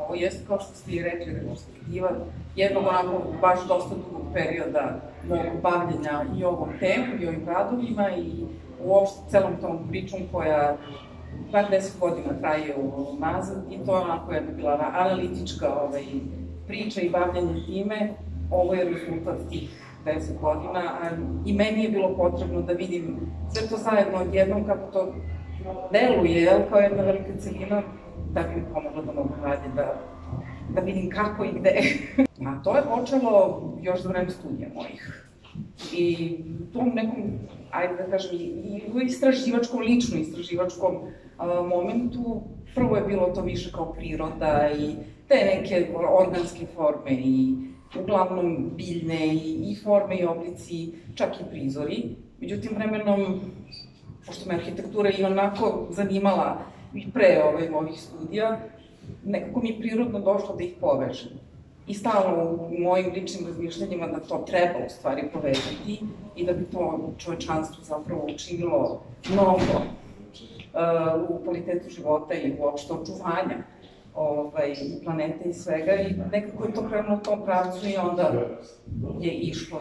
ovo jeste, kao što ste i rekli, retrospektiva jednog onako baš dosta dugog perioda mog bavljenja i ovom temom i ovim radovima i uopšte celom tom pričom koja bar 10 godina traje unazad i to je onako jedna bila analitička priča i bavljanje time. Ovo je rezultat tih 10 godina, a i meni je bilo potrebno da vidim sve to zajedno odjednom kako to deluje, kao jedna velika celina, da bi mi pomogla da mogu dalje da vidim kako i gde. A to je počelo još za vreme studija mojih. I u tom nekom, ajde da kažem, i u istraživačkom, lično istraživačkom momentu, prvo je bilo to više kao priroda i te neke organske forme i uglavnom biljne i forme i oblici, čak i prizori. Međutim, vremenom, pošto me arhitektura i onako zanimala i pre ovih studija, nekako mi je prirodno došlo da ih povežem. I stalno u mojim ličnim razmišljanjima da to treba u stvari povezati i da bi to čovečanstvo zapravo učinilo mnogo u kvalitetu života i uopšte očuvanja i planete i svega i nekako je to krenulo u tom pravcu i onda je išlo.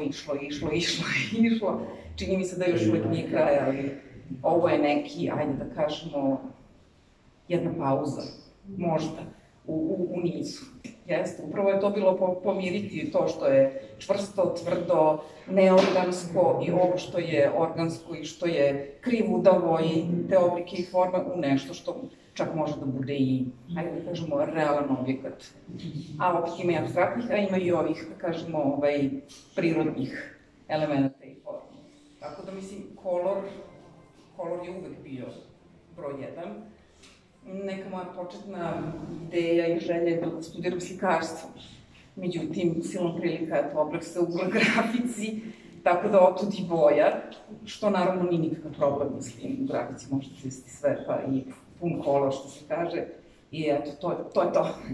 Čini mi se da još uvek nije kraj, ali ovo je neki, ajde da kažemo, jedna pauza, možda, u nizu. Jeste, upravo je to bilo pomiriti to što je čvrsto, tvrdo, neorgansko i ovo što je organsko i što je krivudavo i te oblike i forme u nešto što čak može da bude i, ajde da kažemo, realan objekat. A opet ima i apstraktnih, a ima i ovih, da kažemo, prirodnih elemenata i forma. Tako da, mislim, kolor je uvek bio broj 1. Neka moja početna ideja i želja je bila da studiram slikarstvo. Međutim, silom prilika je to oblak se u grafici, tako da otud i boja, što naravno nije nikakav problem, mislim, u grafici možete izvesti sve, pa i pun kolor, što se kaže, i eto, to je to.